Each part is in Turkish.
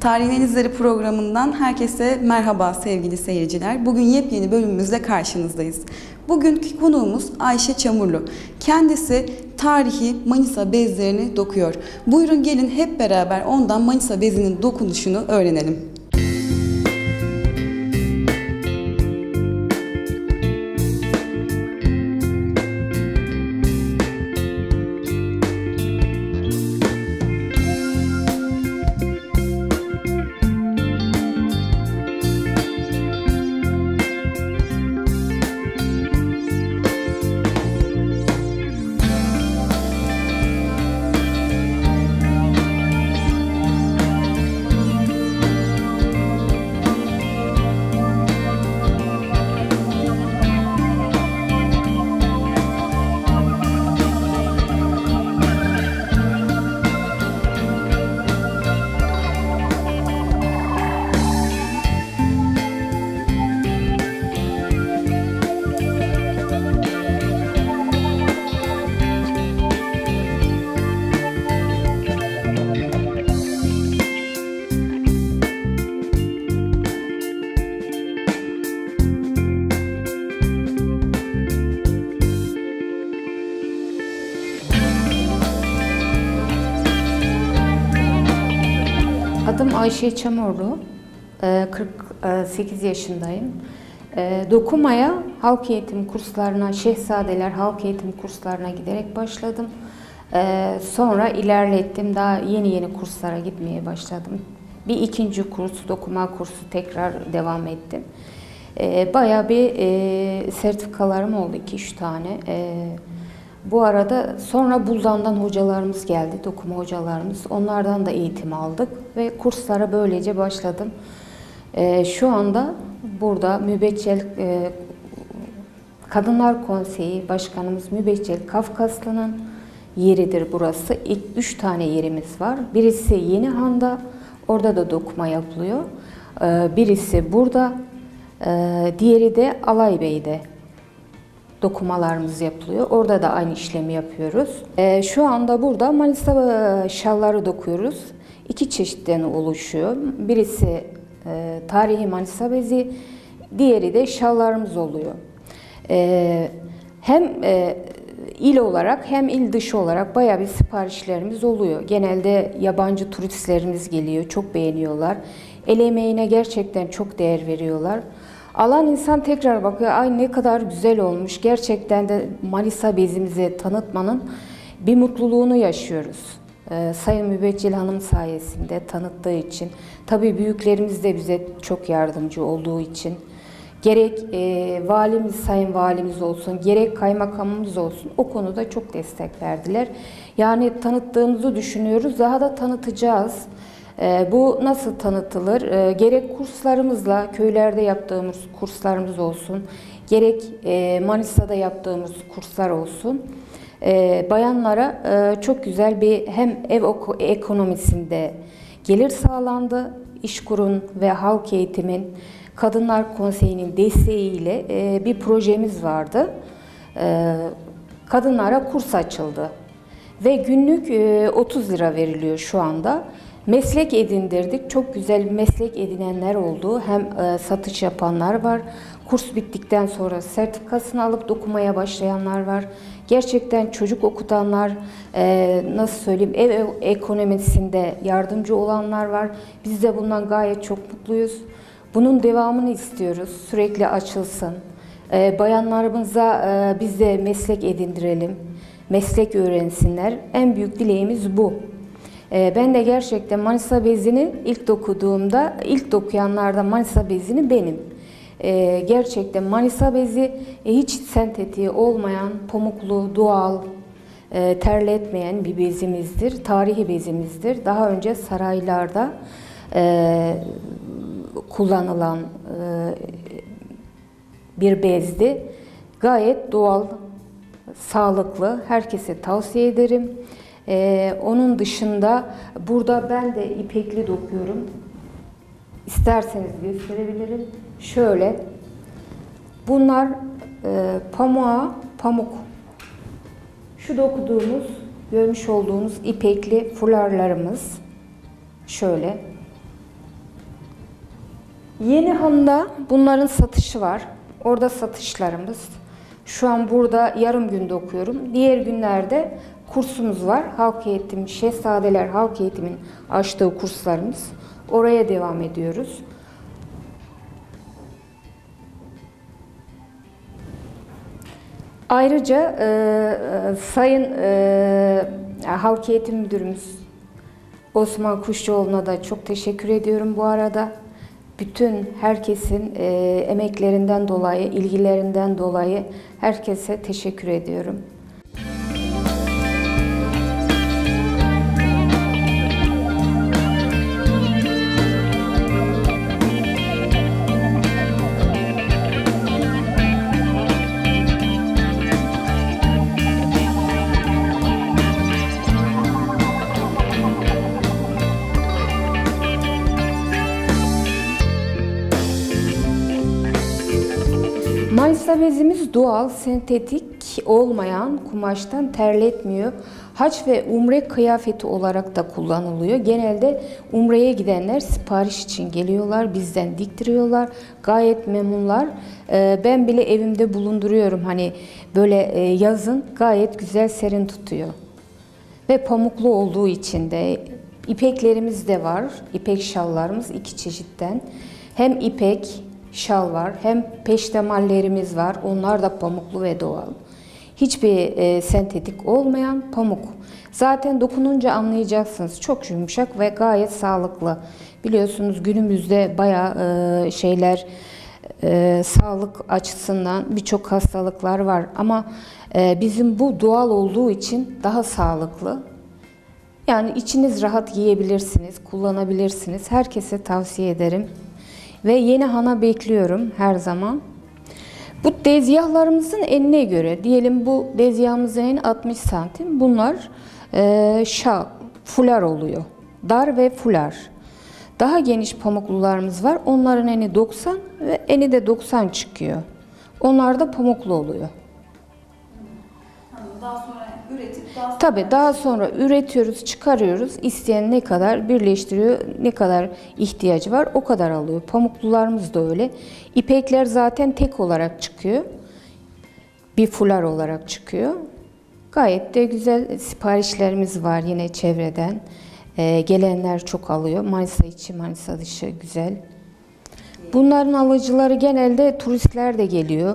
Tarihin İzleri programından herkese merhaba sevgili seyirciler. Bugün yepyeni bölümümüzde karşınızdayız. Bugünkü konuğumuz Ayşe Çamurlu. Kendisi tarihi Manisa bezlerini dokuyor. Buyurun gelin hep beraber ondan Manisa bezinin dokunuşunu öğrenelim. Adım Ayşe Çamurlu, 48 yaşındayım. Dokumaya halk eğitim kurslarına, Şehzadeler halk eğitim kurslarına giderek başladım. Sonra ilerlettim, daha yeni kurslara gitmeye başladım. Bir ikinci kurs, dokuma kursu tekrar devam ettim. Bayağı bir sertifikalarım oldu, 2-3 tane. Bu arada sonra Buldan'dan hocalarımız geldi, dokuma hocalarımız. Onlardan da eğitim aldık ve kurslara böylece başladım. Şu anda burada Mübeccel Kadınlar Konseyi Başkanımız Mübeccel Kafkaslı'nın yeridir burası. İlk 3 tane yerimiz var. Birisi Yenihan'da, orada da dokuma yapılıyor. Birisi burada, diğeri de Alaybey'de. Dokumalarımız yapılıyor. Orada da aynı işlemi yapıyoruz. Şu anda burada Manisa şalları dokuyoruz. 2 çeşitten oluşuyor. Birisi tarihi Manisa bezi, diğeri de şallarımız oluyor. Hem il olarak hem il dışı olarak bayağı bir siparişlerimiz oluyor. Genelde yabancı turistlerimiz geliyor, çok beğeniyorlar. El emeğine gerçekten çok değer veriyorlar. Alan insan tekrar bakıyor, ay ne kadar güzel olmuş. Gerçekten de Manisa bezimizi tanıtmanın bir mutluluğunu yaşıyoruz. Sayın Mübeccel Hanım sayesinde tanıttığı için. Tabii büyüklerimiz de bize çok yardımcı olduğu için. Gerek valimiz, sayın valimiz olsun, gerek kaymakamımız olsun o konuda çok destek verdiler. Yani tanıttığımızı düşünüyoruz, daha da tanıtacağız. Bu nasıl tanıtılır? Gerek kurslarımızla, köylerde yaptığımız kurslarımız olsun, gerek Manisa'da yaptığımız kurslar olsun, bayanlara çok güzel bir hem ev ekonomisinde gelir sağlandı, İşkur'un ve Halk Eğitim'in, Kadınlar Konseyi'nin desteğiyle bir projemiz vardı. Kadınlara kurs açıldı ve günlük 30 lira veriliyor şu anda. Meslek edindirdik. Çok güzel meslek edinenler oldu. Hem satış yapanlar var. Kurs bittikten sonra sertifikasını alıp dokumaya başlayanlar var. Gerçekten çocuk okutanlar, nasıl söyleyeyim, ev ekonomisinde yardımcı olanlar var. Biz de bundan gayet çok mutluyuz. Bunun devamını istiyoruz. Sürekli açılsın. Bayanlarımıza biz de meslek edindirelim. Meslek öğrensinler. En büyük dileğimiz bu. Ben de gerçekten Manisa bezini ilk dokuduğumda, ilk dokuyanlardan Manisa bezini benim. Gerçekten Manisa bezi hiç sentetiği olmayan, pamuklu, doğal, terletmeyen bir bezimizdir. Tarihi bezimizdir. Daha önce saraylarda kullanılan bir bezdi. Gayet doğal, sağlıklı. Herkese tavsiye ederim. Onun dışında burada ben de ipekli dokuyorum. İsterseniz gösterebilirim. Şöyle. Bunlar pamuk. Şu dokuduğumuz, görmüş olduğunuz ipekli fularlarımız. Şöyle. Yeni Han'da bunların satışı var. Orada satışlarımız. Şu an burada yarım günde okuyorum. Diğer günlerde kursumuz var. Halk eğitim, Şehzadeler Halk Eğitim'in açtığı kurslarımız. Oraya devam ediyoruz. Ayrıca Sayın Halk Eğitim Müdürümüz Osman Kuşçuoğlu'na da çok teşekkür ediyorum bu arada. Bütün herkesin emeklerinden dolayı, ilgilerinden dolayı herkese teşekkür ediyorum. Manisa bezimiz doğal, sentetik olmayan kumaştan terletmiyor. Hac ve umre kıyafeti olarak da kullanılıyor. Genelde umreye gidenler sipariş için geliyorlar, bizden diktiriyorlar. Gayet memnunlar. Ben bile evimde bulunduruyorum. Hani böyle yazın gayet güzel serin tutuyor. Ve pamuklu olduğu için de ipeklerimiz de var. İpek şallarımız 2 çeşitten. Hem ipek şal var, hem peştemallerimiz var. Onlar da pamuklu ve doğal. Hiçbir sentetik olmayan pamuk. Zaten dokununca anlayacaksınız. Çok yumuşak ve gayet sağlıklı. Biliyorsunuz günümüzde bayağı sağlık açısından birçok hastalıklar var. Ama bizim bu doğal olduğu için daha sağlıklı. Yani içiniz rahat giyebilirsiniz, kullanabilirsiniz. Herkese tavsiye ederim. Ve Yeni Han'a bekliyorum her zaman. Bu dezgahlarımızın enine göre, diyelim bu dezgahımızın eni 60 santim. Bunlar fular oluyor. Dar ve fular. Daha geniş pamuklularımız var. Onların eni 90 ve eni de 90 çıkıyor. Onlar da pamuklu oluyor. Daha sonra üretip Tabii daha sonra üretiyoruz, çıkarıyoruz. İsteyen ne kadar birleştiriyor, ne kadar ihtiyacı var o kadar alıyor. Pamuklularımız da öyle. İpekler zaten tek olarak çıkıyor. Bir fular olarak çıkıyor. Gayet de güzel siparişlerimiz var yine çevreden. Gelenler çok alıyor. Manisa içi, Manisa dışı güzel. Bunların alıcıları genelde turistler de geliyor.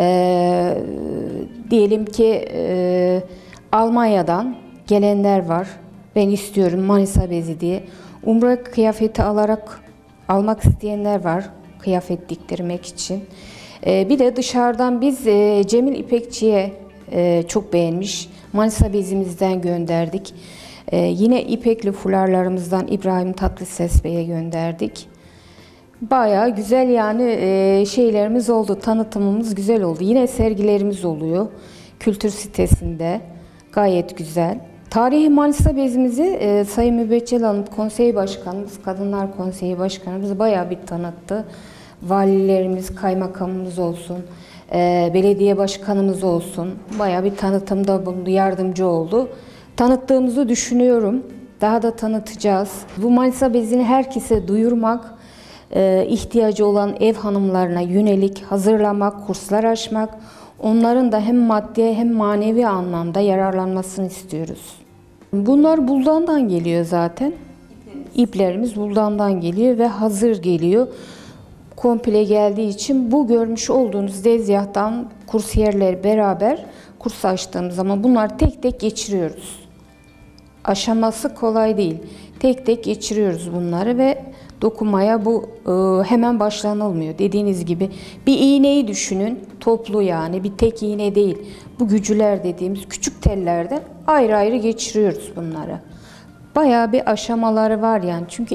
Diyelim ki Almanya'dan gelenler var. Ben istiyorum Manisa bezi diye. Umre kıyafeti almak isteyenler var. Kıyafet diktirmek için. Bir de dışarıdan biz Cemil İpekçi'ye çok beğenmiş. Manisa bezimizden gönderdik. Yine ipekli fularlarımızdan İbrahim Tatlıses Bey'e gönderdik. Bayağı güzel yani şeylerimiz oldu, tanıtımımız güzel oldu. Yine sergilerimiz oluyor kültür sitesinde. Gayet güzel. Tarihi Manisa bezimizi Sayın Mübeccel Hanım, Konsey Başkanımız, Kadınlar Konseyi Başkanımız bayağı bir tanıttı. Valilerimiz, kaymakamımız olsun, belediye başkanımız olsun. Bayağı bir tanıtımda bulundu, yardımcı oldu. Tanıttığımızı düşünüyorum. Daha da tanıtacağız. Bu Manisa bezini herkese duyurmak, ihtiyacı olan ev hanımlarına yönelik hazırlamak, kurslar açmak, onların da hem maddi hem manevi anlamda yararlanmasını istiyoruz. Bunlar Buldan'dan geliyor zaten. İplerimiz Buldan'dan geliyor ve hazır geliyor. Komple geldiği için bu görmüş olduğunuz dezgahtan kursiyerler beraber kurs açtığımız zaman bunlar tek tek geçiriyoruz. Aşaması kolay değil. Tek tek geçiriyoruz bunları ve dokumaya bu hemen başlanılmıyor. Dediğiniz gibi bir iğneyi düşünün. Toplu yani bir tek iğne değil. Bu gücüler dediğimiz küçük tellerden ayrı ayrı geçiriyoruz bunları. Bayağı bir aşamaları var yani. Çünkü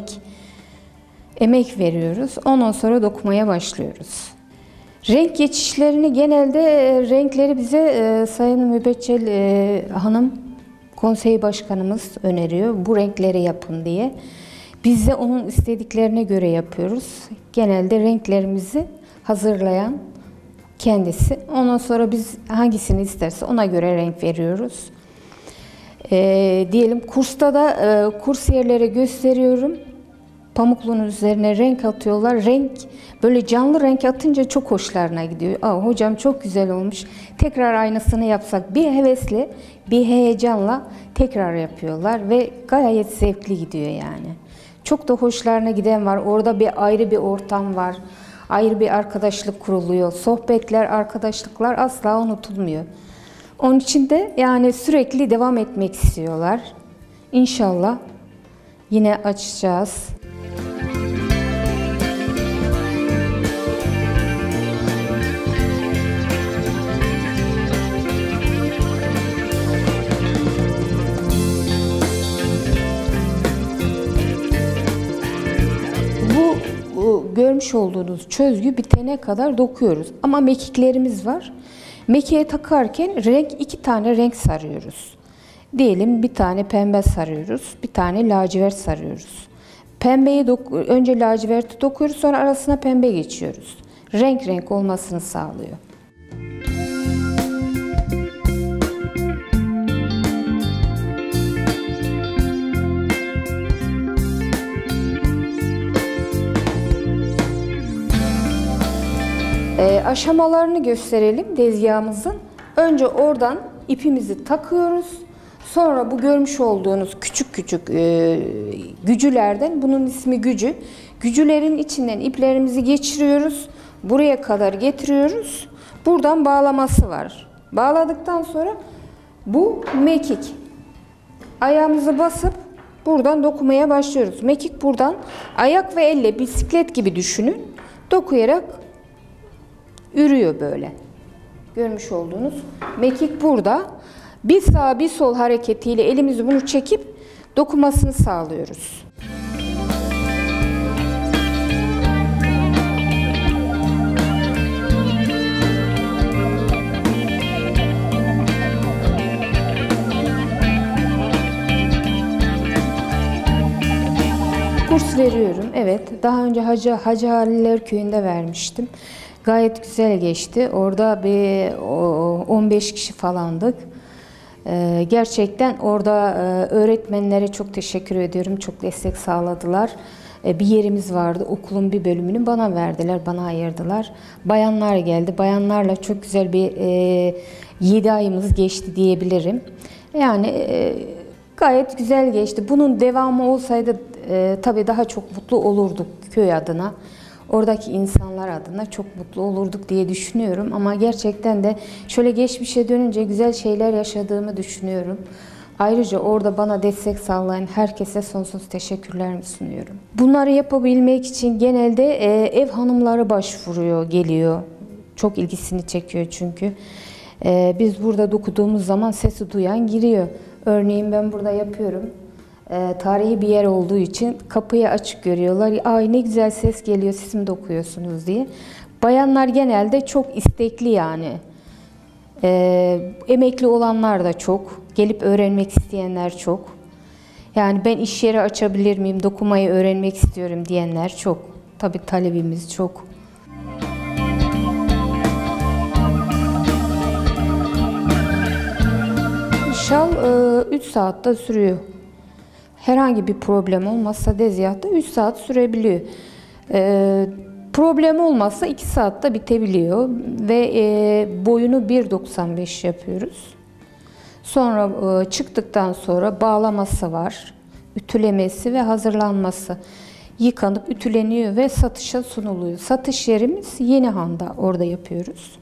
emek veriyoruz. Ondan sonra dokumaya başlıyoruz. Renk geçişlerini genelde renkleri bize Sayın Mübeccel Hanım Konsey Başkanımız öneriyor. Bu renkleri yapın diye. Biz de onun istediklerine göre yapıyoruz. Genelde renklerimizi hazırlayan kendisi. Ondan sonra biz hangisini isterse ona göre renk veriyoruz. Diyelim kursta da kursiyerlere gösteriyorum. Pamukluğun üzerine renk atıyorlar. Renk böyle canlı renk atınca çok hoşlarına gidiyor. Aa, hocam çok güzel olmuş. Tekrar aynısını yapsak, bir hevesle, bir heyecanla tekrar yapıyorlar ve gayet zevkli gidiyor yani. Çok da hoşlarına giden var. Orada ayrı bir ortam var. Ayrı bir arkadaşlık kuruluyor. Sohbetler, arkadaşlıklar asla unutulmuyor. Onun için de yani sürekli devam etmek istiyorlar. İnşallah yine açacağız. Bu görmüş olduğunuz çözgü bitene kadar dokuyoruz. Ama mekiklerimiz var. Mekiğe takarken iki tane renk sarıyoruz. Diyelim bir tane pembe sarıyoruz, bir tane lacivert sarıyoruz. Önce laciverti dokuyoruz, sonra arasına pembe geçiyoruz. Renk renk olmasını sağlıyor. Aşamalarını gösterelim tezgahımızın. Önce oradan ipimizi takıyoruz. Sonra bu görmüş olduğunuz küçük küçük gücülerden, bunun ismi gücü. Gücülerin içinden iplerimizi geçiriyoruz. Buraya kadar getiriyoruz. Buradan bağlaması var. Bağladıktan sonra bu mekik. Ayağımızı basıp buradan dokumaya başlıyoruz. Mekik buradan ayak ve elle bisiklet gibi düşünün. Dokuyarak ürüyor böyle. Görmüş olduğunuz mekik burada. Bir sağ bir sol hareketiyle elimizi bunu çekip dokumasını sağlıyoruz. Kurs veriyorum. Evet. Daha önce Hacı Haliler Köyü'nde vermiştim. Gayet güzel geçti. Orada bir 15 kişi falandık. Gerçekten orada öğretmenlere çok teşekkür ediyorum. Çok destek sağladılar. Bir yerimiz vardı. Okulun bir bölümünü bana verdiler, bana ayırdılar. Bayanlar geldi. Bayanlarla çok güzel bir 7 ayımız geçti diyebilirim. Yani gayet güzel geçti. Bunun devamı olsaydı tabii daha çok mutlu olurduk köy adına. Oradaki insanlar adına çok mutlu olurduk diye düşünüyorum. Ama gerçekten de şöyle geçmişe dönünce güzel şeyler yaşadığımı düşünüyorum. Ayrıca orada bana destek sağlayan herkese sonsuz teşekkürlerimi sunuyorum. Bunları yapabilmek için genelde ev hanımları başvuruyor, geliyor. Çok ilgisini çekiyor çünkü. Biz burada dokuduğumuz zaman sesi duyan giriyor. Örneğin ben burada yapıyorum. Tarihi bir yer olduğu için kapıyı açık görüyorlar. Ay ne güzel ses geliyor, siz mi dokuyorsunuz diye. Bayanlar genelde çok istekli yani. Emekli olanlar da çok. Gelip öğrenmek isteyenler çok. Yani ben iş yeri açabilir miyim, dokumayı öğrenmek istiyorum diyenler çok. Tabii talebimiz çok. Şal 3 saatte sürüyor. Herhangi bir problem olmazsa tezgahta 3 saat sürebiliyor. Problem olmazsa 2 saatte bitebiliyor ve boyunu 1,95 yapıyoruz. Sonra çıktıktan sonra bağlaması var, ütülemesi ve hazırlanması. Yıkanıp ütüleniyor ve satışa sunuluyor. Satış yerimiz Yenihan'da, orada yapıyoruz.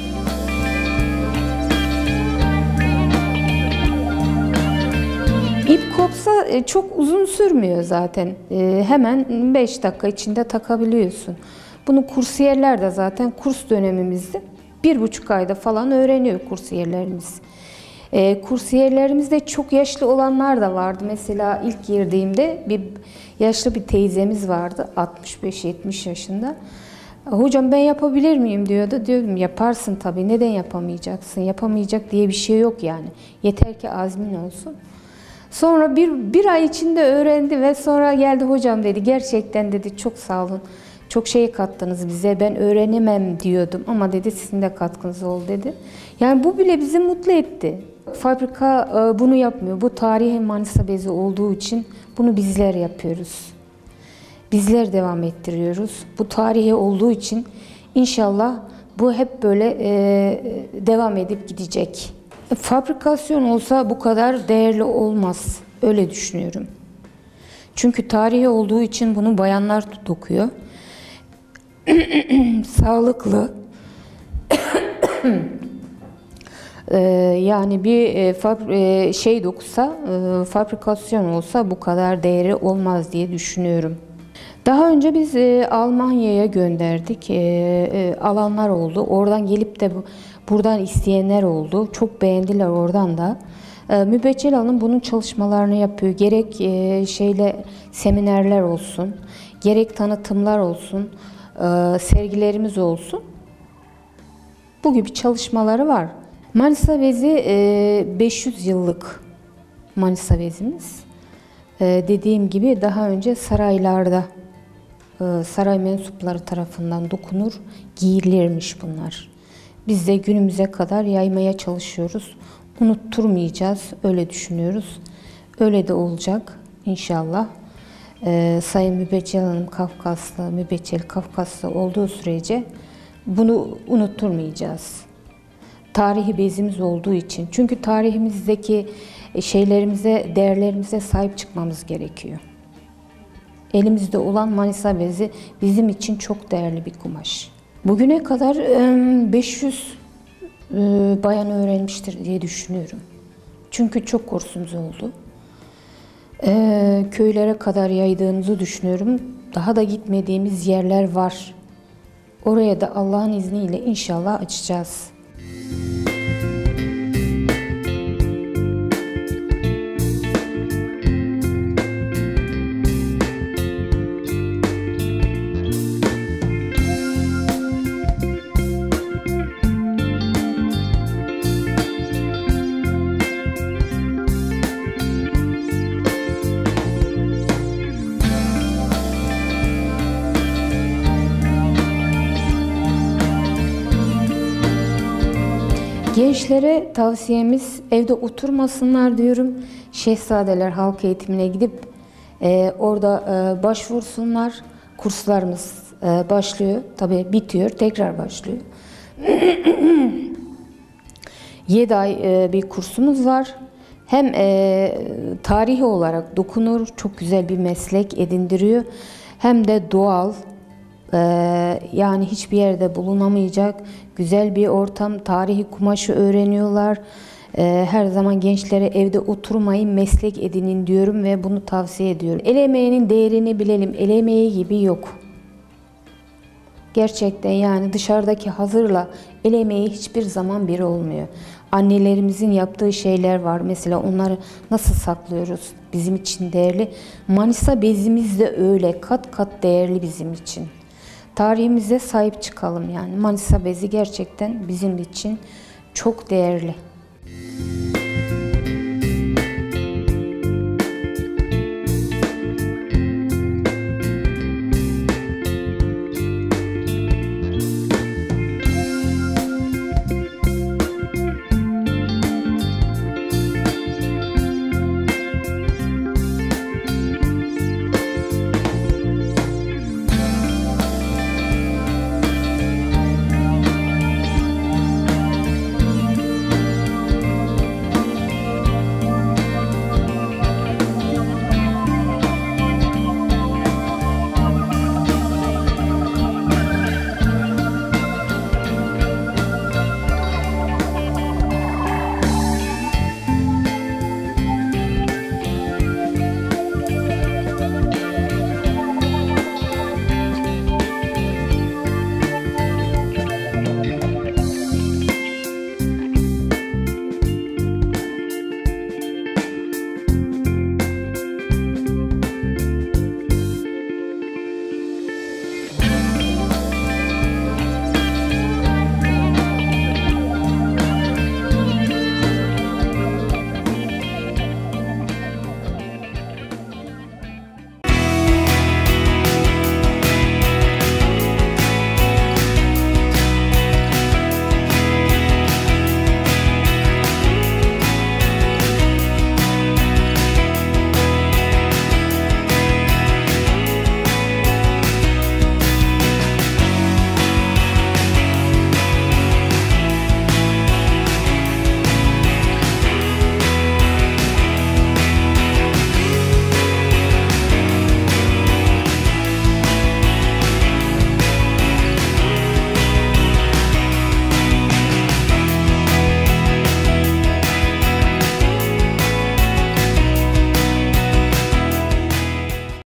İp kopsa çok uzun sürmüyor zaten. Hemen 5 dakika içinde takabiliyorsun. Bunu kursiyerler de zaten kurs dönemimizde 1,5 ayda falan öğreniyor kursiyerlerimiz. Kursiyerlerimizde çok yaşlı olanlar da vardı. Mesela ilk girdiğimde yaşlı bir teyzemiz vardı, 65-70 yaşında. Hocam ben yapabilir miyim diyordu. Diyordum yaparsın tabii, neden yapamayacaksın? Yapamayacak diye bir şey yok yani. Yeter ki azmin olsun. Sonra bir ay içinde öğrendi ve sonra geldi, hocam dedi, gerçekten dedi çok sağ olun. Çok şey kattınız bize, ben öğrenemem diyordum ama dedi sizin de katkınız oldu dedi. Yani bu bile bizi mutlu etti. Fabrika bunu yapmıyor. Bu tarihi Manisa bezi olduğu için bunu bizler yapıyoruz. bizler devam ettiriyoruz. Bu tarihi olduğu için inşallah bu hep böyle devam edip gidecek. Fabrikasyon olsa bu kadar değerli olmaz. Öyle düşünüyorum. Çünkü tarihi olduğu için bunu bayanlar dokuyor. Sağlıklı. Yani bir şey dokusa, fabrikasyon olsa bu kadar değeri olmaz diye düşünüyorum. Daha önce biz Almanya'ya gönderdik. Alanlar oldu. Oradan gelip de buradan isteyenler oldu. Çok beğendiler oradan da. Mübeccel Hanım bunun çalışmalarını yapıyor. Gerek seminerler olsun, gerek tanıtımlar olsun, sergilerimiz olsun. Bu gibi çalışmaları var. Manisa bezi 500 yıllık Manisa bezimiz. Dediğim gibi daha önce saraylarda saray mensupları tarafından dokunur, giyilirmiş bunlar. Biz de günümüze kadar yaymaya çalışıyoruz. Unutturmayacağız, öyle düşünüyoruz. Öyle de olacak inşallah. Sayın Mübeccel Hanım Kafkaslı, Mübeccel Kafkaslı olduğu sürece bunu unutturmayacağız. Tarihi bezimiz olduğu için. Çünkü tarihimizdeki şeylerimize, değerlerimize sahip çıkmamız gerekiyor. Elimizde olan Manisa bezi bizim için çok değerli bir kumaş. Bugüne kadar 500 bayan öğrenmiştir diye düşünüyorum. Çünkü çok kursumuz oldu. Köylere kadar yaydığımızı düşünüyorum. Daha da gitmediğimiz yerler var. Oraya da Allah'ın izniyle inşallah açacağız. Gençlere tavsiyemiz evde oturmasınlar diyorum. Şehzadeler halk eğitimine gidip orada başvursunlar. Kurslarımız başlıyor. Tabii bitiyor, tekrar başlıyor. 7 ay bir kursumuz var. Hem tarihi olarak dokunur, çok güzel bir meslek edindiriyor. Hem de doğal, yani hiçbir yerde bulunamayacak güzel bir ortam, tarihi kumaşı öğreniyorlar. Her zaman gençlere evde oturmayın, meslek edinin diyorum ve bunu tavsiye ediyorum. El emeğinin değerini bilelim, el emeği gibi yok. Gerçekten yani dışarıdaki hazırla el emeği hiçbir zaman bir olmuyor. Annelerimizin yaptığı şeyler var. Mesela onları nasıl saklıyoruz? Bizim için değerli. Manisa bezimiz de öyle. Kat kat değerli bizim için. Tarihimize sahip çıkalım yani. Manisa bezi gerçekten bizim için çok değerli.